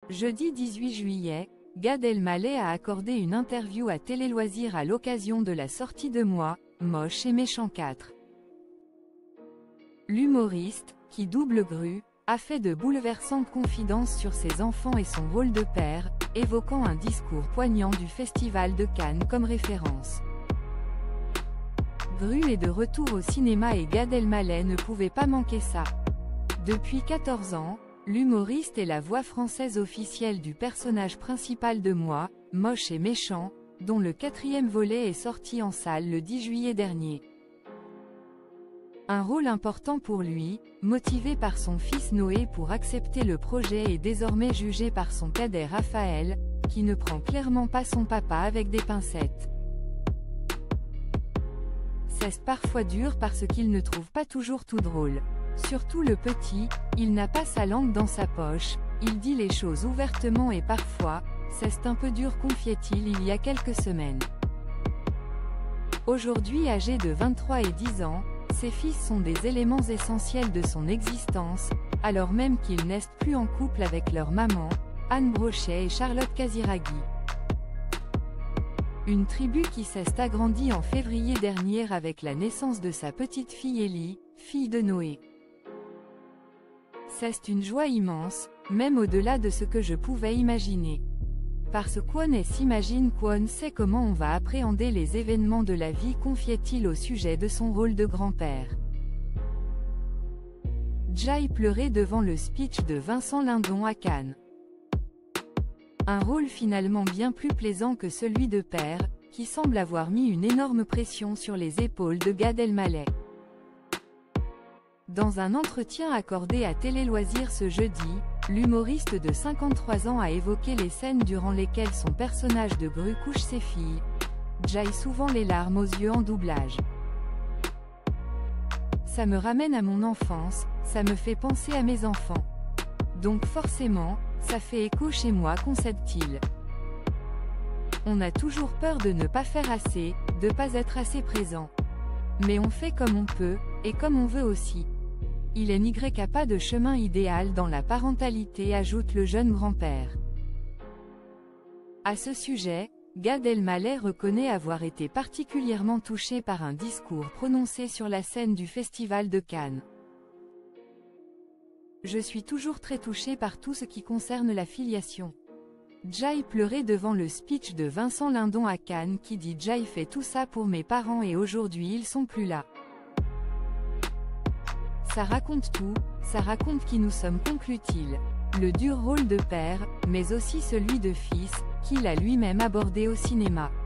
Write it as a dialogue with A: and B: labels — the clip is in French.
A: Jeudi 18 juillet, Gad Elmaleh a accordé une interview à Télé Loisirs à l'occasion de la sortie de Moi, Moche et Méchant 4. L'humoriste, qui double Gru, a fait de bouleversantes confidences sur ses enfants et son rôle de père, évoquant un discours poignant du Festival de Cannes comme référence. Gru est de retour au cinéma et Gad Elmaleh ne pouvait pas manquer ça. Depuis 14 ans, l'humoriste est la voix française officielle du personnage principal de Moi, Moche et Méchant, dont le 4e volet est sorti en salle le 10 juillet dernier. Un rôle important pour lui, motivé par son fils Noé pour accepter le projet et désormais jugé par son cadet Raphaël, qui ne prend clairement pas son papa avec des pincettes. C'est parfois dur parce qu'il ne trouve pas toujours tout drôle. Surtout le petit, il n'a pas sa langue dans sa poche, il dit les choses ouvertement et parfois, c'est un peu dur, confiait-il il y a quelques semaines. Aujourd'hui âgé de 23 et 10 ans, ses fils sont des éléments essentiels de son existence, alors même qu'ils n'est plus en couple avec leur maman, Anne Brochet et Charlotte Casiraghi. Une tribu qui s'est agrandie en février dernier avec la naissance de sa petite fille Ellie, fille de Noé. C'est une joie immense, même au-delà de ce que je pouvais imaginer. Parce qu'on s'imagine qu'on sait comment on va appréhender les événements de la vie, confiait-il au sujet de son rôle de grand-père. Jai pleurait devant le speech de Vincent Lindon à Cannes. Un rôle finalement bien plus plaisant que celui de père, qui semble avoir mis une énorme pression sur les épaules de Gad Elmaleh. Dans un entretien accordé à Télé Loisirs ce jeudi, l'humoriste de 53 ans a évoqué les scènes durant lesquelles son personnage de Gru couche ses filles. Jai souvent les larmes aux yeux en doublage. Ça me ramène à mon enfance, ça me fait penser à mes enfants. Donc forcément, ça fait écho chez moi, concède-t-il. On a toujours peur de ne pas faire assez, de pas être assez présent. Mais on fait comme on peut, et comme on veut aussi. Il n'y a pas de chemin idéal dans la parentalité, ajoute le jeune grand-père. À ce sujet, Gad Elmaleh reconnaît avoir été particulièrement touché par un discours prononcé sur la scène du Festival de Cannes. Je suis toujours très touché par tout ce qui concerne la filiation. Jai pleurait devant le speech de Vincent Lindon à Cannes qui dit Jai fait tout ça pour mes parents et aujourd'hui ils sont plus là. Ça raconte tout, ça raconte qui nous sommes, conclut-il. Le dur rôle de père, mais aussi celui de fils, qu'il a lui-même abordé au cinéma.